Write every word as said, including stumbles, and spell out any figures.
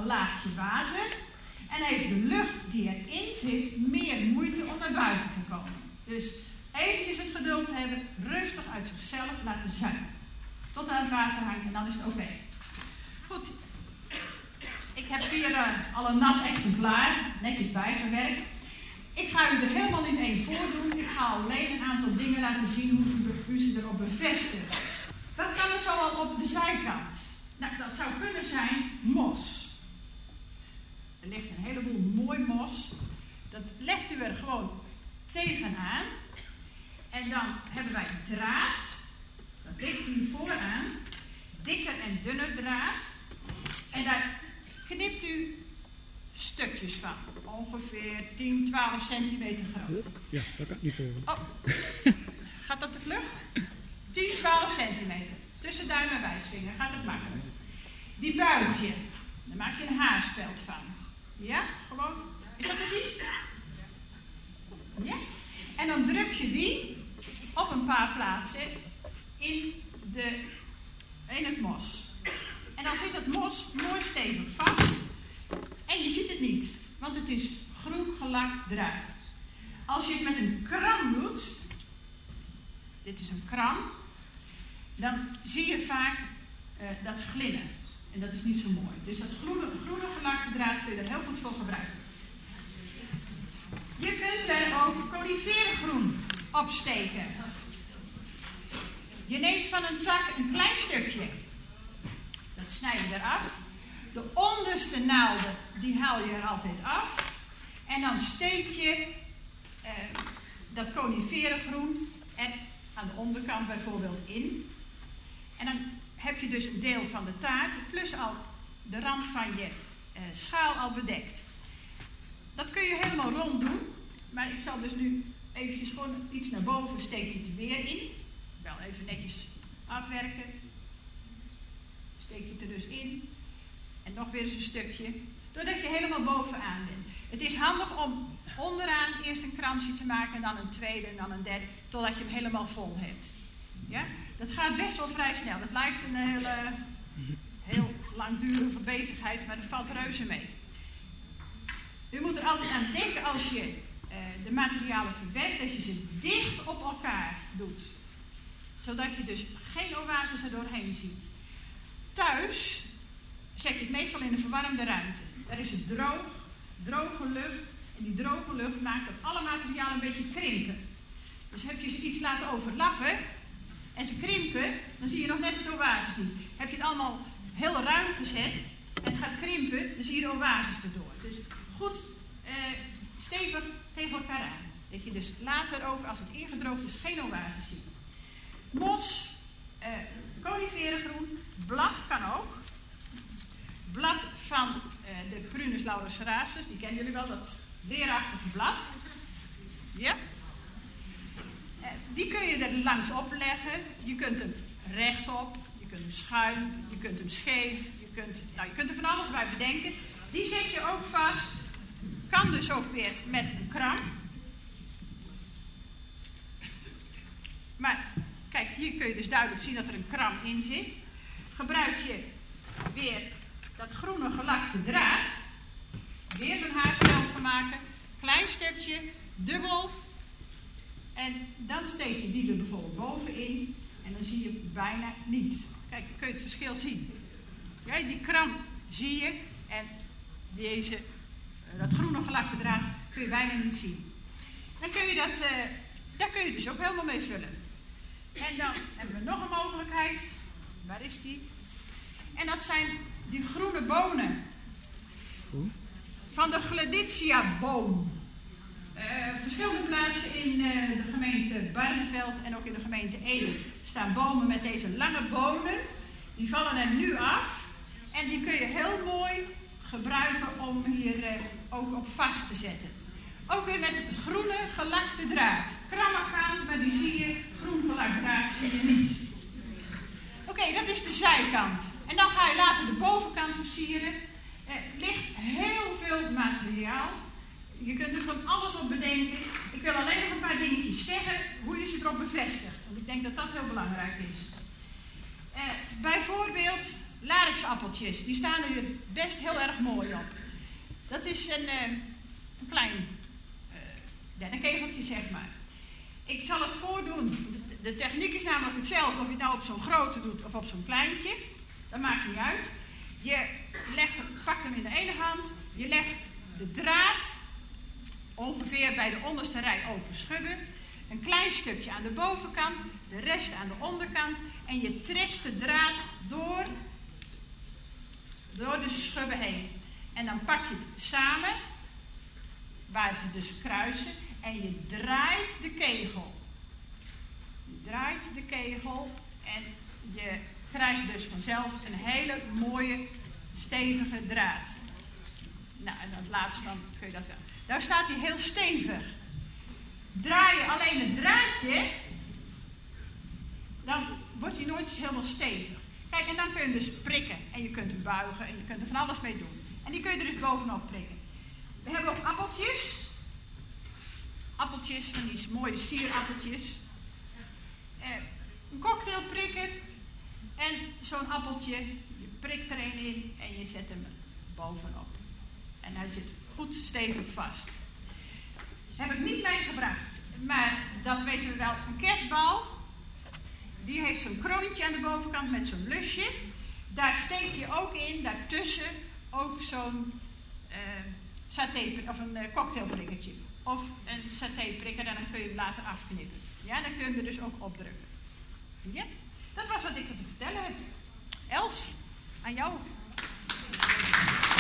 een laagje water en heeft de lucht die erin zit meer moeite om naar buiten te komen. Dus eventjes het geduld hebben, rustig uit zichzelf laten zuigen. Tot aan het water hangt en dan is het oké. Okay. Goed. Ik heb hier uh, al een nat exemplaar, netjes bijgewerkt. Ik ga u er helemaal niet één voordoen. Ik ga alleen een aantal dingen laten zien hoe u, u ze erop bevestigt. Wat kan er zo al op de zijkant? Nou, dat zou kunnen zijn mos. Er ligt een heleboel mooi mos. Dat legt u er gewoon tegenaan. En dan hebben wij draad. Dat ligt hier vooraan. Dikker en dunner draad. En daar knipt u stukjes van. Ongeveer tien, twaalf centimeter groot. Ja, dat kan ik niet voor. Oh, gaat dat te vlug? tien, twaalf centimeter. Tussen duim en wijsvinger gaat het makkelijk. Die buig je. Daar maak je een haarspeld van. Ja, gewoon. Is dat te zien? Ja. En dan druk je die op een paar plaatsen in, de, in het mos. En dan zit het mos mooi stevig vast. En je ziet het niet, want het is groen gelakt draad. Als je het met een kram doet, dit is een kram, dan zie je vaak uh, dat glinnen. En dat is niet zo mooi. Dus dat groene, groene gelakte draad kun je er heel goed voor gebruiken. Je kunt er ook coniferengroen opsteken. Je neemt van een tak een klein stukje. Dat snij je eraf. De onderste naalden, die haal je er altijd af. En dan steek je eh, dat coniferengroen er aan de onderkant bijvoorbeeld in. En dan heb je dus een deel van de taart, plus al de rand van je eh, schaal al bedekt. Dat kun je helemaal rond doen. Maar ik zal dus nu eventjes gewoon iets naar boven, steek je het er weer in. Wel even netjes afwerken. Steek je het er dus in. En nog weer eens een stukje. Doordat je helemaal bovenaan bent. Het is handig om onderaan eerst een kransje te maken. En dan een tweede en dan een derde. Totdat je hem helemaal vol hebt. Ja? Dat gaat best wel vrij snel. Het lijkt een hele, heel langdurige bezigheid. Maar dat valt reuze mee. U moet er altijd aan denken als je uh, de materialen verwerkt. Dat je ze dicht op elkaar doet. Zodat je dus geen oases er doorheen ziet. Thuis zet je het meestal in een verwarmde ruimte. Daar is het droog, droge lucht. En die droge lucht maakt dat alle materialen een beetje krimpen. Dus heb je ze iets laten overlappen en ze krimpen, dan zie je nog net het oasis niet. Heb je het allemaal heel ruim gezet en het gaat krimpen, dan zie je de oasis erdoor. Dus goed eh, stevig tegen elkaar aan. Dat je dus later ook, als het ingedroogd is, geen oasis ziet. Mos, eh, coniferengroen, blad kan ook. Blad van uh, de Prunus laurocerasus, die kennen jullie wel, dat weerachtige blad. Ja? Uh, die kun je er langs opleggen. Je kunt hem rechtop, je kunt hem schuin, je kunt hem scheef. Je kunt, nou, je kunt er van alles bij bedenken. Die zet je ook vast. Kan dus ook weer met een kram. Maar kijk, hier kun je dus duidelijk zien dat er een kram in zit. Gebruik je weer dat groene gelakte draad. Weer zo'n haarspeld van maken. Klein stukje, dubbel. En dan steek je die er bijvoorbeeld bovenin. En dan zie je bijna niet. Kijk, dan kun je het verschil zien. Ja, die kram zie je. En deze, dat groene gelakte draad kun je bijna niet zien. Dan kun je dat, uh, daar kun je dus ook helemaal mee vullen. En dan hebben we nog een mogelijkheid. Waar is die? En dat zijn die groene bonen. Van de Gleditsia-boom. Uh, verschillende plaatsen in uh, de gemeente Barneveld en ook in de gemeente Ede staan bomen met deze lange bonen. Die vallen er nu af. En die kun je heel mooi gebruiken om hier uh, ook op vast te zetten. Ook weer met het groene gelakte draad. Krammen aan, maar die zie je, groen gelakt draad zie je niet. Oké, okay, dat is de zijkant. En dan ga je later de bovenkant versieren. Er ligt heel veel materiaal. Je kunt er van alles op bedenken. Ik wil alleen nog een paar dingetjes zeggen hoe je ze erop bevestigt. Want ik denk dat dat heel belangrijk is. Eh, bijvoorbeeld, larixappeltjes, die staan er best heel erg mooi op. Dat is een, uh, een klein uh, dennenkegeltje, zeg maar. Ik zal het voordoen. De, de techniek is namelijk hetzelfde of je het nou op zo'n grote doet of op zo'n kleintje. Dat maakt niet uit. Je legt, pakt hem in de ene hand. Je legt de draad ongeveer bij de onderste rij open schubben. Een klein stukje aan de bovenkant. De rest aan de onderkant. En je trekt de draad door, door de schubben heen. En dan pak je het samen, waar ze dus kruisen. En je draait de kegel. Je draait de kegel en je krijgt dus vanzelf een hele mooie, stevige draad. Nou, en het laatste dan kun je dat wel. Daar staat hij heel stevig. Draai je alleen het draadje, dan wordt hij nooit helemaal stevig. Kijk, en dan kun je hem dus prikken. En je kunt hem buigen en je kunt er van alles mee doen. En die kun je er dus bovenop prikken. We hebben ook appeltjes. Appeltjes, van die mooie sierappeltjes. Eh, een cocktail prikken. En zo'n appeltje, je prikt er een in en je zet hem bovenop. En hij zit goed stevig vast. Heb ik niet meegebracht, maar dat weten we wel. Een kerstbal, die heeft zo'n kroontje aan de bovenkant met zo'n lusje. Daar steek je ook in, daartussen ook zo'n uh, saté, of een uh, cocktailprikkertje. Of een satéprikker en dan kun je hem later afknippen. Ja, dan kun je hem er dus ook opdrukken. Ja, dat was wat ik te vertellen heb. Els, aan jou.